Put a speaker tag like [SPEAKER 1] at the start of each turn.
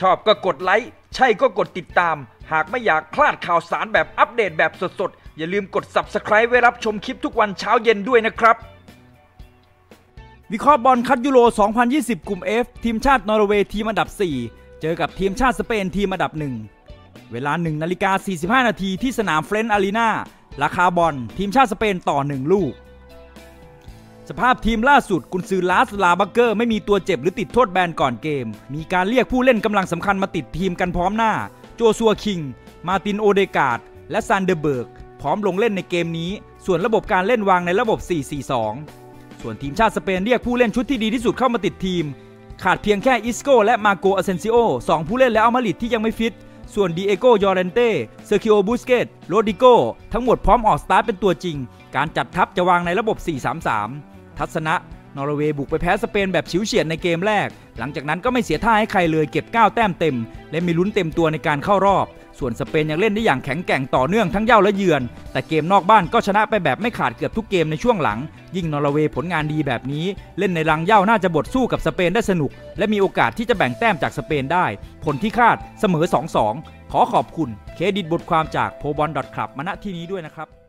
[SPEAKER 1] ชอบก็กดไลค์ใช่ก็กดติดตามหากไม่อยากพลาดข่าวสารแบบอัปเดตแบบสดๆอย่าลืมกด Subscribe ไว้รับชมคลิปทุกวันเช้าเย็นด้วยนะครับวิเคราะห์บอลคัดยูโร 2020 กลุ่ม F ทีมชาตินอร์เวย์ทีมอันดับ 4 เจอกับทีมชาติสเปนทีมอันดับ 1 เวลา 1:45 นาทีที่สนามเฟรนด์อารีนาราคาบอลทีมชาติสเปนต่อ 1 ลูกสภาพทีมล่าสุดกุนซือลาสลาบักเกอร์ไม่มีตัวเจ็บหรือติดโทษแบนก่อนเกมมีการเรียกผู้เล่นกำลังสำคัญมาติดทีมกันพร้อมหน้าโจซัวคิงมาตินโอเดการ์ดและซันเดอร์เบิร์กพร้อมลงเล่นในเกมนี้ส่วนระบบการเล่นวางในระบบ 4-4-2 ส่วนทีมชาติสเปนเรียกผู้เล่นชุดที่ดีที่สุดเข้ามาติดทีมขาดเพียงแค่อิสโก้และมาโกอาเซนซิโอ2ผู้เล่นและอัลมาริดที่ยังไม่ฟิตส่วนดิเอโกยอเรนเต้เซอร์คิโอบูสเกตโรดิโกทั้งหมดพร้อมออกสตาร์ทเป็นตัวจริงการจัดทัพจะวางในระบบ 4-3-3 ทัศนะนอร์เวย์บุกไปแพ้สเปนแบบฉิวเฉียดในเกมแรกหลังจากนั้นก็ไม่เสียท่าให้ใครเลยเก็บ9 แต้มเต็มและมีลุ้นเต็มตัวในการเข้ารอบส่วนสเปนยังเล่นได้อย่างแข็งแกร่งต่อเนื่องทั้งเย้าและเยือนแต่เกมนอกบ้านก็ชนะไปแบบไม่ขาดเกือบทุกเกมในช่วงหลังยิ่งนอร์เวย์ผลงานดีแบบนี้เล่นในรังเย้าน่าจะบทสู้กับสเปนได้สนุกและมีโอกาสที่จะแบ่งแต้มจากสเปนได้ผลที่คาดเสมอ 2-2 ขอขอบคุณเครดิตบทความจาก ProBall.club มาณที่นี้ด้วยนะครับ